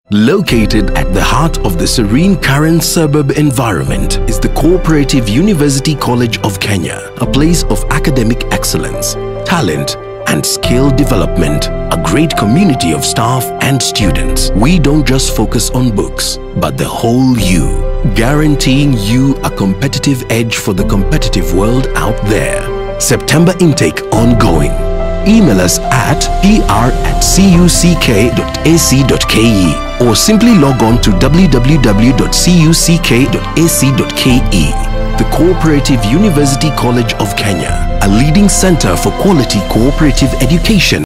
Located at the heart of the serene Karen suburb environment is the Cooperative University College of Kenya, a place of academic excellence, talent, and skill development, a great community of staff and students. We don't just focus on books, but the whole you, guaranteeing you a competitive edge for the competitive world out there. September intake ongoing. Email us at pr@cuck.ac.ke or simply log on to www.cuck.ac.ke. The Cooperative University College of Kenya, a leading center for quality cooperative education.